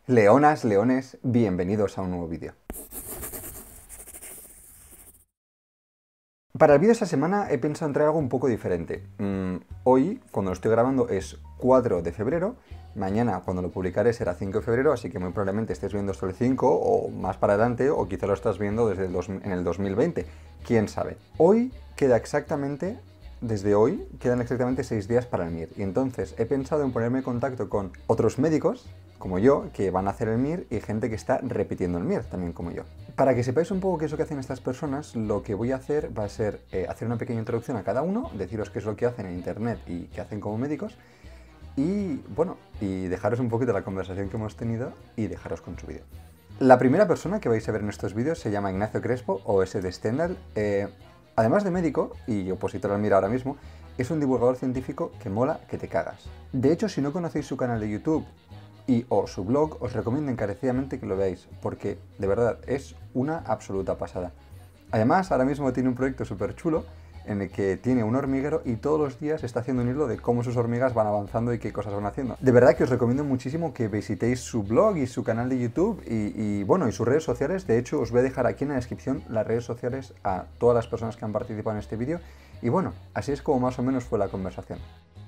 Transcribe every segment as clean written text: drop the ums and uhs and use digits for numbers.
Leonas, leones, bienvenidos a un nuevo vídeo. Para el vídeo de esta semana he pensado en traer algo un poco diferente. Hoy, cuando lo estoy grabando, es 4 de febrero. Mañana, cuando lo publicaré, será 5 de febrero, así que muy probablemente estés viendo esto el 5 o más para adelante, o quizá lo estás viendo en el 2020. ¿Quién sabe? Desde hoy quedan exactamente 6 días para el MIR. Y entonces he pensado en ponerme en contacto con otros médicos, como yo, que van a hacer el MIR, y gente que está repitiendo el MIR, también como yo. Para que sepáis un poco qué es lo que hacen estas personas, lo que voy a hacer va a ser hacer una pequeña introducción a cada uno, deciros qué es lo que hacen en internet y qué hacen como médicos, y bueno, y dejaros un poquito la conversación que hemos tenido y dejaros con su vídeo. La primera persona que vais a ver en estos vídeos se llama Ignacio Crespo, o S de Stendhal. Además de médico, y opositor al MIR ahora mismo, es un divulgador científico que mola que te cagas. De hecho, si no conocéis su canal de YouTube o su blog, os recomiendo encarecidamente que lo veáis, porque de verdad es una absoluta pasada. Además, ahora mismo tiene un proyecto súper chulo en el que tiene un hormiguero y todos los días está haciendo un hilo de cómo sus hormigas van avanzando y qué cosas van haciendo. De verdad que os recomiendo muchísimo que visitéis su blog y su canal de YouTube y sus redes sociales. De hecho, os voy a dejar aquí en la descripción las redes sociales a todas las personas que han participado en este vídeo. Y bueno, así es como más o menos fue la conversación.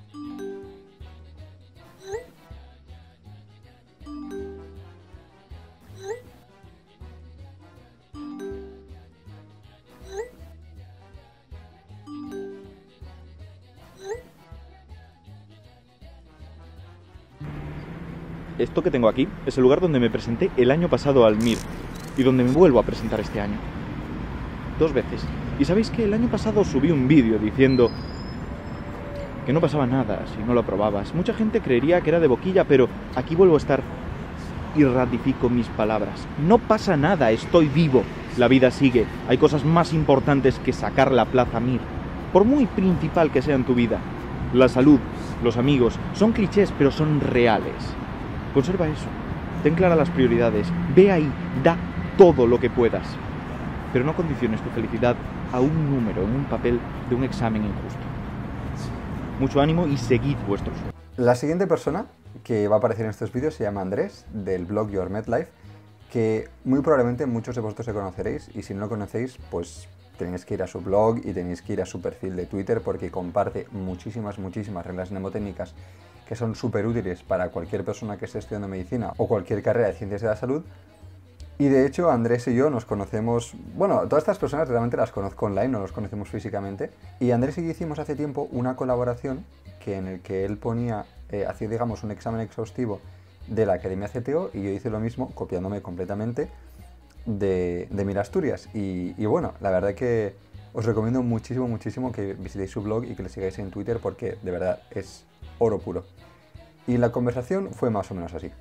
Esto que tengo aquí es el lugar donde me presenté el año pasado al MIR y donde me vuelvo a presentar este año. 2 veces. Y sabéis que el año pasado subí un vídeo diciendo que no pasaba nada si no lo aprobabas. Mucha gente creería que era de boquilla, pero aquí vuelvo a estar y ratifico mis palabras. No pasa nada, estoy vivo. La vida sigue. Hay cosas más importantes que sacar la plaza MIR, por muy principal que sea en tu vida. La salud, los amigos, son clichés, pero son reales. Conserva eso, ten claras las prioridades, ve ahí, da todo lo que puedas, pero no condiciones tu felicidad a un número en un papel de un examen injusto. Mucho ánimo y seguid vuestros sueños. La siguiente persona que va a aparecer en estos vídeos se llama Andrés, del blog Your MedLife, que muy probablemente muchos de vosotros se conoceréis, y si no lo conocéis, pues tenéis que ir a su blog y tenéis que ir a su perfil de Twitter, porque comparte muchísimas reglas mnemotécnicas que son súper útiles para cualquier persona que esté estudiando medicina o cualquier carrera de ciencias de la salud. Y de hecho, Andrés y yo nos conocemos, bueno, todas estas personas realmente las conozco online, no los conocemos físicamente. Y Andrés y yo hicimos hace tiempo una colaboración en el que él hacía, digamos, un examen exhaustivo de la Academia CTO, y yo hice lo mismo, copiándome completamente de MIR Asturias. Y bueno, la verdad que os recomiendo muchísimo que visitéis su blog y que le sigáis en Twitter, porque de verdad es oro puro. Y la conversación fue más o menos así.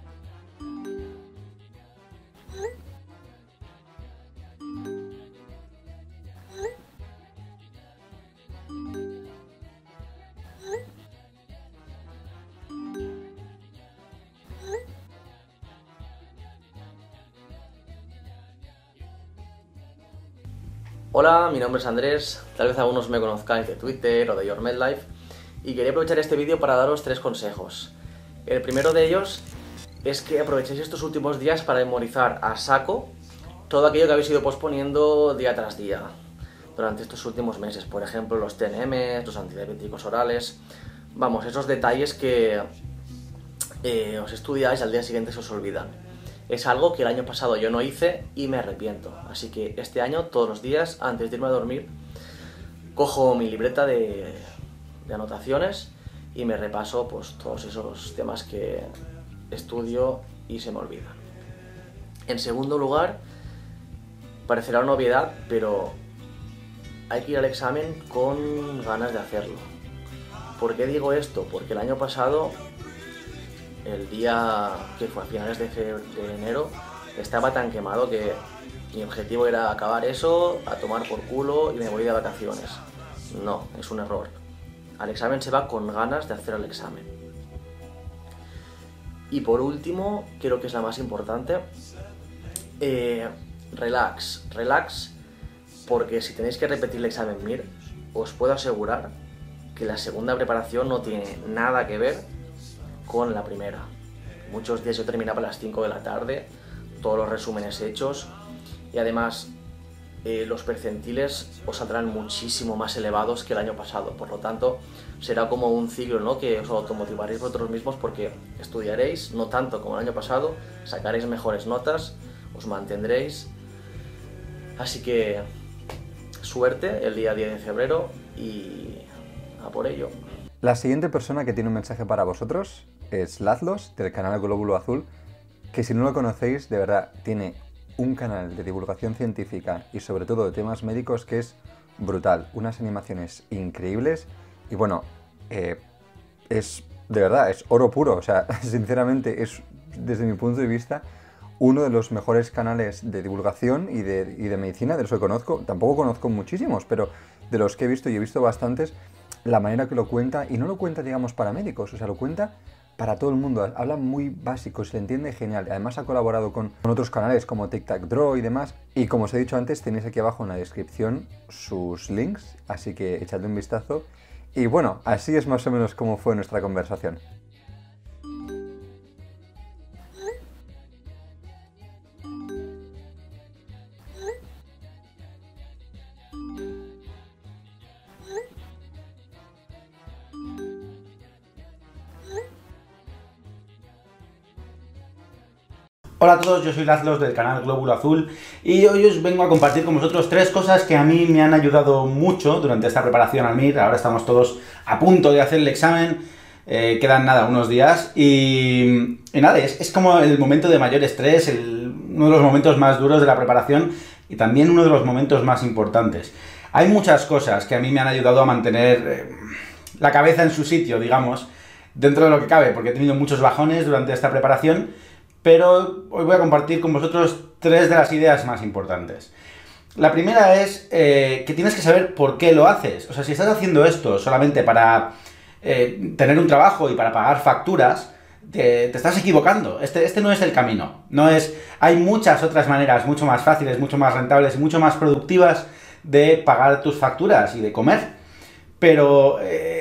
Hola, mi nombre es Andrés, tal vez algunos me conozcáis de Twitter o de Your MedLife, y quería aprovechar este vídeo para daros 3 consejos. El primero de ellos es que aprovechéis estos últimos días para memorizar a saco todo aquello que habéis ido posponiendo día tras día durante estos últimos meses. Por ejemplo, los TNM, los antidiabéticos orales, vamos, esos detalles que os estudiáis y al día siguiente se os olvidan. Es algo que el año pasado yo no hice y me arrepiento. Así que este año, todos los días, antes de irme a dormir, cojo mi libreta de anotaciones y me repaso pues todos esos temas que estudio y se me olvidan. En segundo lugar, parecerá una obviedad, pero hay que ir al examen con ganas de hacerlo. ¿Por qué digo esto? Porque el año pasado, el día que fue a finales de enero, estaba tan quemado que mi objetivo era acabar eso, a tomar por culo y me voy de vacaciones. No, es un error. Al examen se va con ganas de hacer el examen. Y por último, creo que es la más importante, relax, porque si tenéis que repetir el examen MIR, os puedo asegurar que la segunda preparación no tiene nada que ver con la primera. Muchos días yo terminaba a las 5 de la tarde, todos los resúmenes hechos, y además los percentiles os saldrán muchísimo más elevados que el año pasado. Por lo tanto, será como un ciclo, ¿no?, que os automotivaréis vosotros mismos porque estudiaréis, no tanto como el año pasado, sacaréis mejores notas, os mantendréis. Así que suerte el día 10 de febrero y a por ello. La siguiente persona que tiene un mensaje para vosotros es Lazlos, del canal Glóbulo Azul, que si no lo conocéis, de verdad, tiene un canal de divulgación científica y sobre todo de temas médicos que es brutal, unas animaciones increíbles y bueno, es de verdad, es oro puro, o sea, sinceramente es desde mi punto de vista uno de los mejores canales de divulgación y de medicina de los que conozco. Tampoco conozco muchísimos, pero de los que he visto, y he visto bastantes, la manera que lo cuenta, y no lo cuenta digamos para médicos, o sea, lo cuenta para todo el mundo, habla muy básico, se le entiende genial. Además ha colaborado con otros canales como TicTacDraw y demás. Y como os he dicho antes, tenéis aquí abajo en la descripción sus links, así que echadle un vistazo. Y bueno, así es más o menos como fue nuestra conversación. Hola a todos, yo soy Lazlos del canal Glóbulo Azul y hoy os vengo a compartir con vosotros 3 cosas que a mí me han ayudado mucho durante esta preparación al MIR. Ahora estamos todos a punto de hacer el examen, quedan nada, unos días y nada, es como el momento de mayor estrés, uno de los momentos más duros de la preparación y también uno de los momentos más importantes. Hay muchas cosas que a mí me han ayudado a mantener la cabeza en su sitio, digamos, dentro de lo que cabe, porque he tenido muchos bajones durante esta preparación. Pero hoy voy a compartir con vosotros 3 de las ideas más importantes. La primera es que tienes que saber por qué lo haces. O sea, si estás haciendo esto solamente para tener un trabajo y para pagar facturas, te estás equivocando. Este no es el camino. Hay muchas otras maneras mucho más fáciles, mucho más rentables y mucho más productivas de pagar tus facturas y de comer. Pero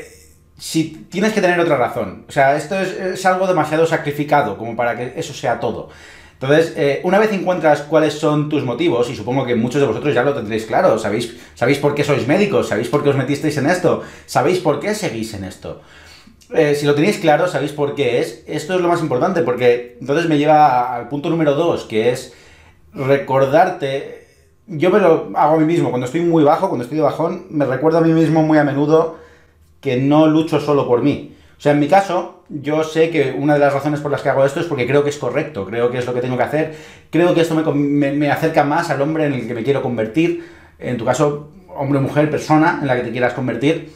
si tienes que tener otra razón. O sea, esto es algo demasiado sacrificado como para que eso sea todo. Entonces, una vez encuentras cuáles son tus motivos, y supongo que muchos de vosotros ya lo tendréis claro, sabéis por qué sois médicos, sabéis por qué os metisteis en esto, sabéis por qué seguís en esto. Si lo tenéis claro, sabéis por qué es, esto es lo más importante, porque entonces me lleva al punto número 2, que es recordarte. Yo me lo hago a mí mismo, cuando estoy muy bajo, cuando estoy de bajón, me recuerdo a mí mismo muy a menudo que no lucho solo por mí. O sea, en mi caso, yo sé que una de las razones por las que hago esto es porque creo que es correcto, creo que es lo que tengo que hacer, creo que esto me acerca más al hombre en el que me quiero convertir, en tu caso, hombre o mujer, persona en la que te quieras convertir.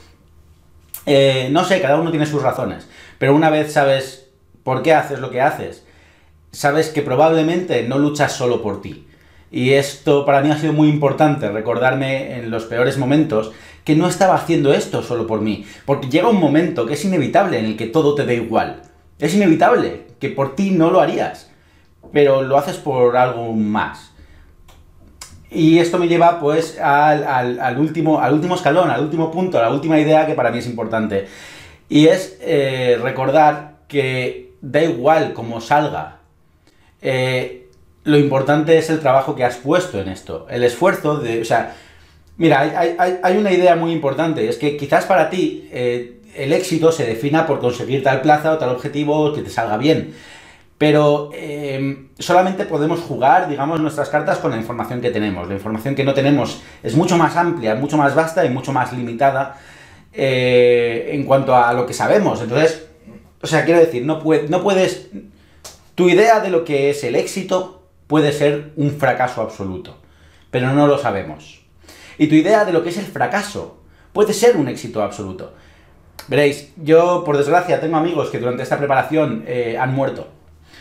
No sé, cada uno tiene sus razones, pero una vez sabes por qué haces lo que haces, sabes que probablemente no luchas solo por ti. Y esto para mí ha sido muy importante, recordarme en los peores momentos que no estaba haciendo esto solo por mí, porque llega un momento que es inevitable en el que todo te da igual. Es inevitable que por ti no lo harías, pero lo haces por algo más. Y esto me lleva pues al último escalón, al último punto, a la última idea que para mí es importante. Y es recordar que da igual cómo salga. Lo importante es el trabajo que has puesto en esto, el esfuerzo de... O sea, mira, hay una idea muy importante, es que quizás para ti el éxito se defina por conseguir tal plaza o tal objetivo que te salga bien, pero solamente podemos jugar, digamos, nuestras cartas con la información que tenemos. La información que no tenemos es mucho más amplia, mucho más vasta y mucho más limitada en cuanto a lo que sabemos. Entonces, o sea, quiero decir, no puedes... Tu idea de lo que es el éxito puede ser un fracaso absoluto, pero no lo sabemos. Y tu idea de lo que es el fracaso puede ser un éxito absoluto. Veréis, yo por desgracia tengo amigos que durante esta preparación han muerto.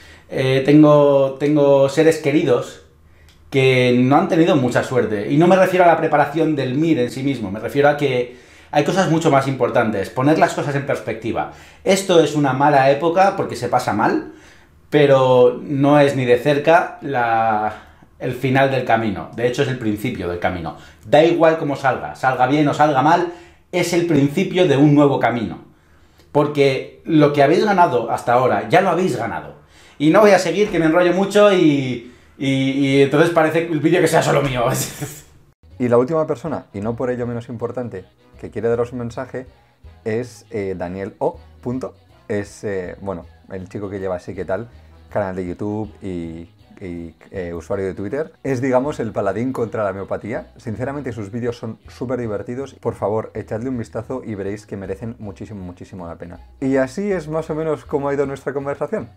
Tengo seres queridos que no han tenido mucha suerte. Y no me refiero a la preparación del MIR en sí mismo, me refiero a que hay cosas mucho más importantes. Poner las cosas en perspectiva. Esto es una mala época porque se pasa mal, pero no es ni de cerca el final del camino. De hecho, es el principio del camino. Da igual cómo salga bien o salga mal, es el principio de un nuevo camino. Porque lo que habéis ganado hasta ahora, ya lo habéis ganado. y no voy a seguir, que me enrollo mucho y entonces parece el vídeo que sea solo mío. Y la última persona, y no por ello menos importante, que quiere daros un mensaje es Daniel O. Es, bueno, el chico que lleva Así que tal, canal de YouTube y usuario de Twitter. Es, digamos, el paladín contra la homeopatía. Sinceramente, sus vídeos son súper divertidos. Por favor, echadle un vistazo y veréis que merecen muchísimo, muchísimo la pena. Y así es más o menos como ha ido nuestra conversación.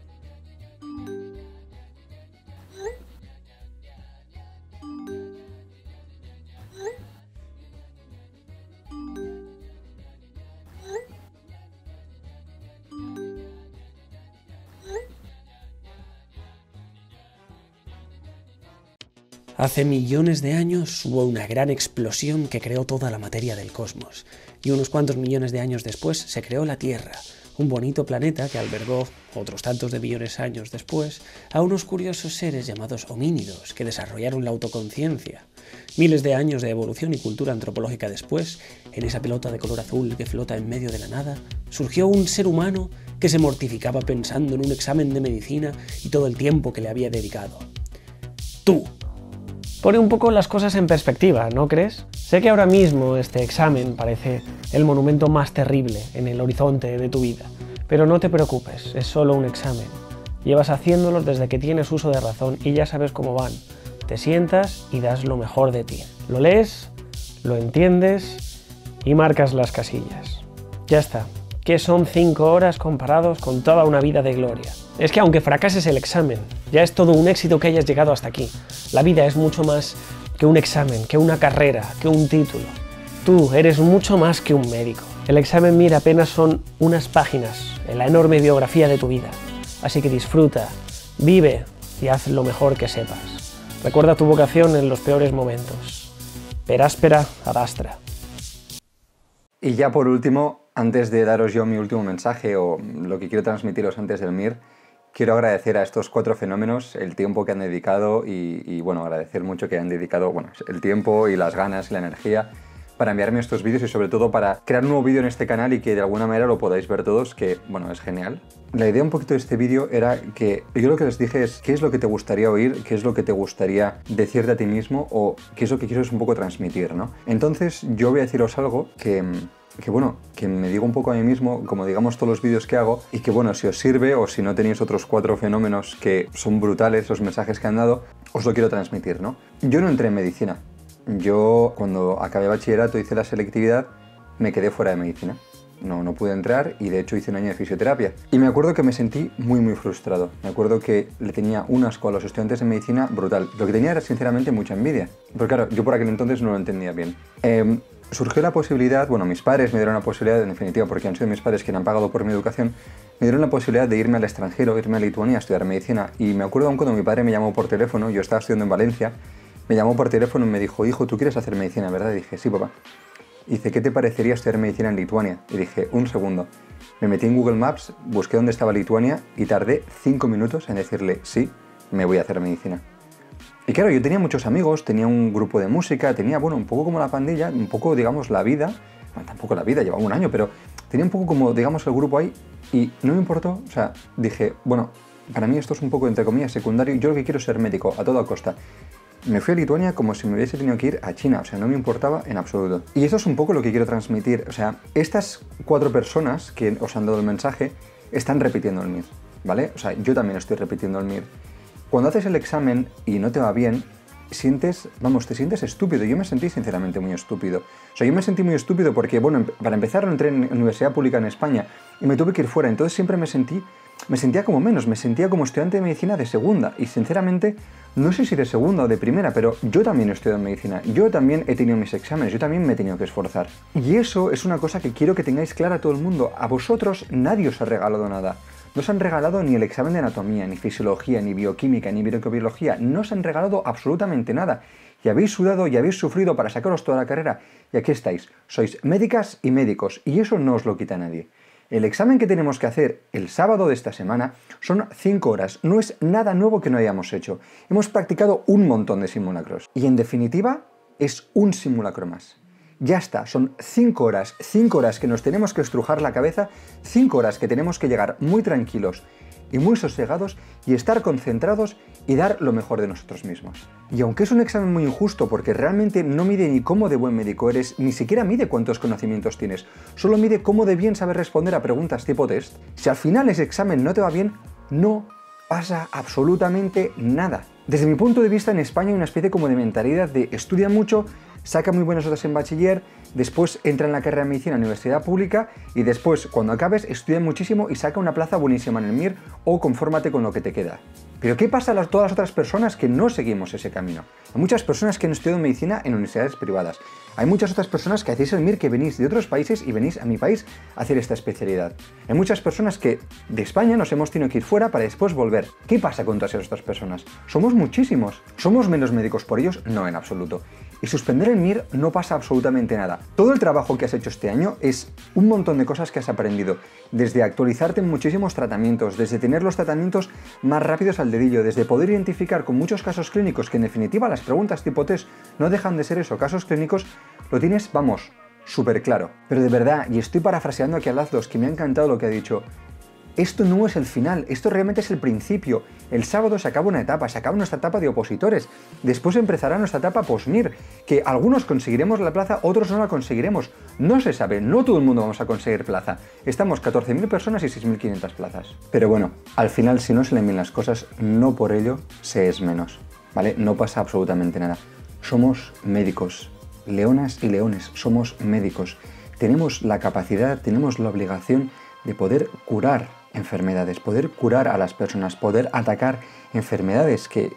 Hace millones de años hubo una gran explosión que creó toda la materia del cosmos, y unos cuantos millones de años después se creó la Tierra, un bonito planeta que albergó, otros tantos de millones de años después, a unos curiosos seres llamados homínidos que desarrollaron la autoconciencia. Miles de años de evolución y cultura antropológica después, en esa pelota de color azul que flota en medio de la nada, surgió un ser humano que se mortificaba pensando en un examen de medicina y todo el tiempo que le había dedicado. ¡Tú! Pone un poco las cosas en perspectiva, ¿no crees? Sé que ahora mismo este examen parece el monumento más terrible en el horizonte de tu vida, pero no te preocupes, es solo un examen. Llevas haciéndolos desde que tienes uso de razón y ya sabes cómo van. Te sientas y das lo mejor de ti. Lo lees, lo entiendes y marcas las casillas. Ya está. ¿Qué son 5 horas comparados con toda una vida de gloria? Es que aunque fracases el examen, ya es todo un éxito que hayas llegado hasta aquí. La vida es mucho más que un examen, que una carrera, que un título. Tú eres mucho más que un médico. El examen MIR apenas son unas páginas en la enorme biografía de tu vida. Así que disfruta, vive y haz lo mejor que sepas. Recuerda tu vocación en los peores momentos. Per aspera ad astra. Y ya por último, antes de daros yo mi último mensaje o lo que quiero transmitiros antes del MIR, quiero agradecer a estos 4 fenómenos el tiempo que han dedicado y bueno, agradecer mucho que han dedicado el tiempo y las ganas y la energía para enviarme estos vídeos y sobre todo para crear un nuevo vídeo en este canal y que de alguna manera lo podáis ver todos, que bueno, es genial. La idea un poquito de este vídeo era que yo lo que les dije es qué es lo que te gustaría oír, qué es lo que te gustaría decirte a ti mismo o qué es lo que quieres un poco transmitir, ¿no? Entonces yo voy a deciros algo que bueno, que me digo un poco a mí mismo, como digamos todos los vídeos que hago, y que bueno, si os sirve o si no tenéis otros 4 fenómenos que son brutales, los mensajes que han dado, os lo quiero transmitir, ¿no? Yo no entré en medicina. Yo, cuando acabé bachillerato, hice la selectividad, me quedé fuera de medicina. No pude entrar y de hecho hice un año de fisioterapia. Y me acuerdo que me sentí muy frustrado. Me acuerdo que le tenía un asco a los estudiantes de medicina brutal. Lo que tenía era sinceramente mucha envidia. Porque claro, yo por aquel entonces no lo entendía bien. Surgió la posibilidad, bueno, mis padres me dieron la posibilidad, en definitiva, porque han sido mis padres quienes han pagado por mi educación, me dieron la posibilidad de irme al extranjero, irme a Lituania a estudiar medicina. Y me acuerdo aún cuando mi padre me llamó por teléfono, yo estaba estudiando en Valencia, me llamó por teléfono y me dijo, hijo, ¿tú quieres hacer medicina, verdad? Y dije, sí, papá. Y dice, ¿qué te parecería estudiar medicina en Lituania? Y dije, un segundo. Me metí en Google Maps, busqué dónde estaba Lituania y tardé 5 minutos en decirle, sí, me voy a hacer medicina. Y claro, yo tenía muchos amigos, tenía un grupo de música, tenía, bueno, un poco como la pandilla, un poco, digamos, la vida, bueno, tampoco la vida, llevaba un año, pero tenía un poco como, digamos, el grupo ahí y no me importó, o sea, dije, bueno, para mí esto es un poco, entre comillas, secundario, yo lo que quiero es ser médico, a toda costa. Me fui a Lituania como si me hubiese tenido que ir a China, o sea, no me importaba en absoluto. Y eso es un poco lo que quiero transmitir, o sea, estas 4 personas que os han dado el mensaje están repitiendo el MIR, ¿vale? O sea, yo también estoy repitiendo el MIR. Cuando haces el examen y no te va bien, te sientes estúpido. Yo me sentí sinceramente muy estúpido. O sea, yo me sentí muy estúpido porque, bueno, para empezar no entré en universidad pública en España y me tuve que ir fuera. Entonces siempre me sentía como menos, me sentía como estudiante de medicina de segunda. Y sinceramente, no sé si de segunda o de primera, pero yo también he estudiado medicina. Yo también he tenido mis exámenes, yo también me he tenido que esforzar. Y eso es una cosa que quiero que tengáis clara a todo el mundo. A vosotros nadie os ha regalado nada. No os han regalado ni el examen de anatomía, ni fisiología, ni bioquímica, ni microbiología. No os han regalado absolutamente nada. Y habéis sudado y habéis sufrido para sacaros toda la carrera. Y aquí estáis. Sois médicas y médicos. Y eso no os lo quita nadie. El examen que tenemos que hacer el sábado de esta semana son 5 horas. No es nada nuevo que no hayamos hecho. Hemos practicado un montón de simulacros. Y en definitiva, es un simulacro más. Ya está, son 5 horas que nos tenemos que estrujar la cabeza, 5 horas que tenemos que llegar muy tranquilos y muy sosegados y estar concentrados y dar lo mejor de nosotros mismos. Y aunque es un examen muy injusto porque realmente no mide ni cómo de buen médico eres, ni siquiera mide cuántos conocimientos tienes, solo mide cómo de bien sabes responder a preguntas tipo test, si al final ese examen no te va bien, no pasa absolutamente nada. Desde mi punto de vista, en España hay una especie como de mentalidad de estudia mucho, saca muy buenas notas en bachiller, después entra en la carrera de medicina en la universidad pública y después, cuando acabes, estudia muchísimo y saca una plaza buenísima en el MIR o confórmate con lo que te queda. Pero ¿qué pasa a todas las otras personas que no seguimos ese camino? Hay muchas personas que han estudiado medicina en universidades privadas. Hay muchas otras personas que hacéis el MIR que venís de otros países y venís a mi país a hacer esta especialidad. Hay muchas personas que de España nos hemos tenido que ir fuera para después volver. ¿Qué pasa con todas estas personas? Somos muchísimos. ¿Somos menos médicos por ellos? No, en absoluto. Y suspender el MIR no pasa absolutamente nada. Todo el trabajo que has hecho este año es un montón de cosas que has aprendido. Desde actualizarte en muchísimos tratamientos, desde tener los tratamientos más rápidos al dedillo, desde poder identificar con muchos casos clínicos, que en definitiva las preguntas tipo test no dejan de ser eso, casos clínicos, lo tienes, vamos, súper claro. Pero de verdad, y estoy parafraseando aquí a Lazlos, que me ha encantado lo que ha dicho, esto no es el final, esto realmente es el principio. El sábado se acaba una etapa, se acaba nuestra etapa de opositores. Después empezará nuestra etapa post-MIR, que algunos conseguiremos la plaza, otros no la conseguiremos. No se sabe, no todo el mundo vamos a conseguir plaza. Estamos 14.000 personas y 6.500 plazas. Pero bueno, al final si no se leen bien las cosas, no por ello se es menos, ¿vale? No pasa absolutamente nada. Somos médicos, leonas y leones, somos médicos. Tenemos la capacidad, tenemos la obligación de poder curar enfermedades, poder curar a las personas, poder atacar enfermedades que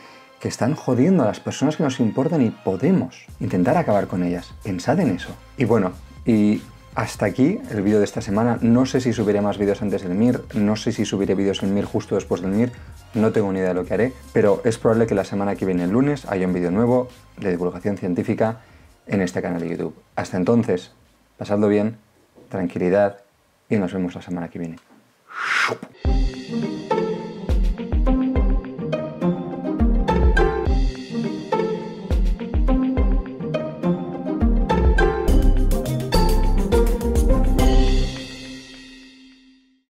están jodiendo a las personas que nos importan y podemos intentar acabar con ellas. Pensad en eso. Y bueno, y hasta aquí el vídeo de esta semana. No sé si subiré más vídeos antes del MIR, no sé si subiré vídeos en MIR justo después del MIR, no tengo ni idea de lo que haré, pero es probable que la semana que viene, el lunes, haya un vídeo nuevo de divulgación científica en este canal de YouTube. Hasta entonces, pasadlo bien, tranquilidad y nos vemos la semana que viene.